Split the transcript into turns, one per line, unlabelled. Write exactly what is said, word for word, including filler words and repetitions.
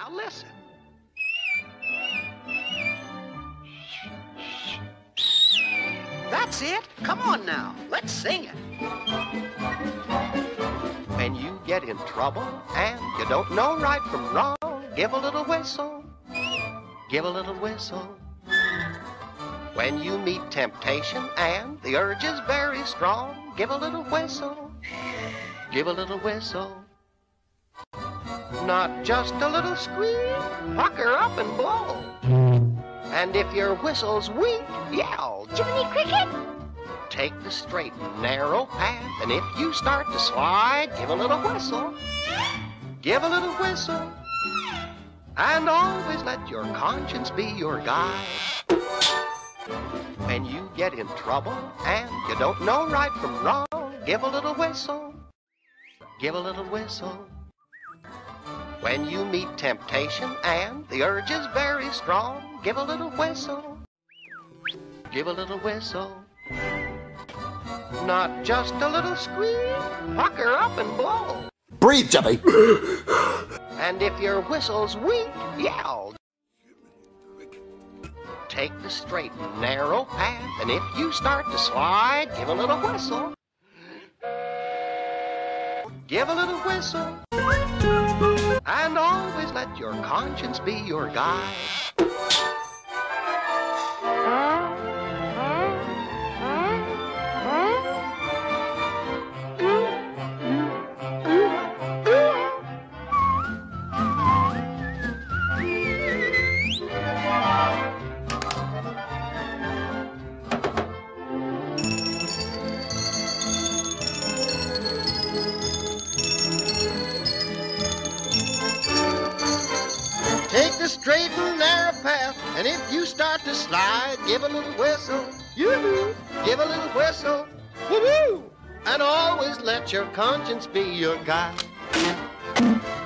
Now listen. That's it. Come on now. Let's sing it. When you get in trouble and you don't know right from wrong, give a little whistle. Give a little whistle. When you meet temptation and the urge is very strong, give a little whistle. Give a little whistle. Not just a little squeak, pucker up and blow. And if your whistle's weak, yell, Jiminy Cricket! Take the straight and narrow path, and if you start to slide, give a little whistle. Give a little whistle. And always let your conscience be your guide. When you get in trouble and you don't know right from wrong, give a little whistle. Give a little whistle. When you meet temptation and the urge is very strong, give a little whistle. Give a little whistle. Not just a little squeak, pucker up and blow.
Breathe, Jimmy.
And if your whistle's weak, yell. Take the straight and narrow path, and if you start to slide, give a little whistle. Give a little whistle. And always let your conscience be your guide. Take the straight and narrow path, and if you start to slide, give a little whistle. Yoo-hoo! Give a little whistle. Woo-hoo! And always let your conscience be your guide.